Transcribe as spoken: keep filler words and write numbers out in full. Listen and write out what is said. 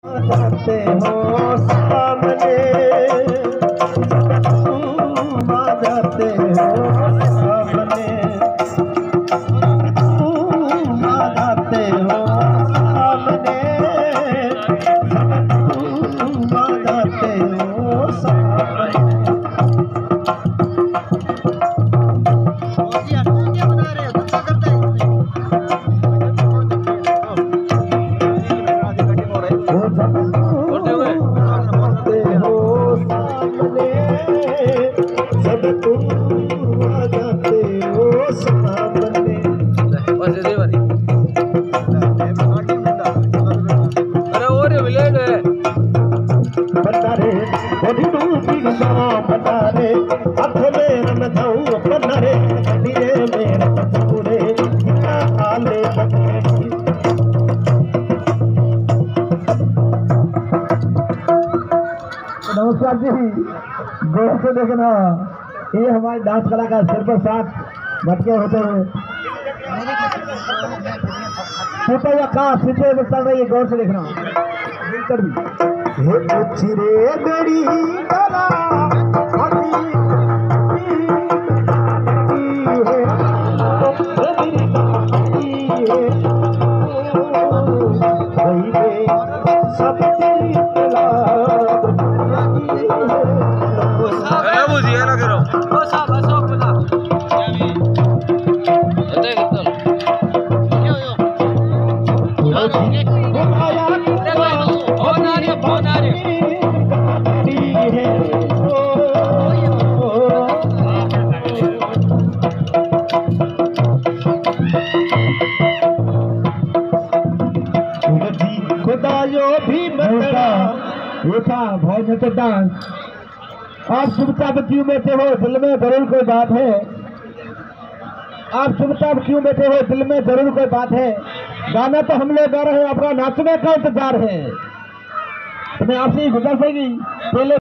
जाते हो सामने, तुम आ जाते हो सामने, तुम आ जाते हो सामने, तुम आ जाते हो सामने। पतारे पतारे हाथ में न जाऊं पतारे धीरे मेरे पूरे आले नमस्कार जी, गौर से देखना, ये हमारे डांस कला का सिर पर साथ मटके होते हुए छोटा या का सीधे चल रही है। गौर से देखना मिलकर भी चिरे गड़ी कला सब भी ये था भाई ने तो डांस। आप चुपचाप क्यों बैठे हो, दिल में जरूर कोई बात है। आप चुपचाप क्यों बैठे हो, दिल में जरूर कोई बात है। गाना तो हम लोग गा रहे हैं, आपका नाचने का इंतजार है। मैं आपसे गुजारिश है कि पहले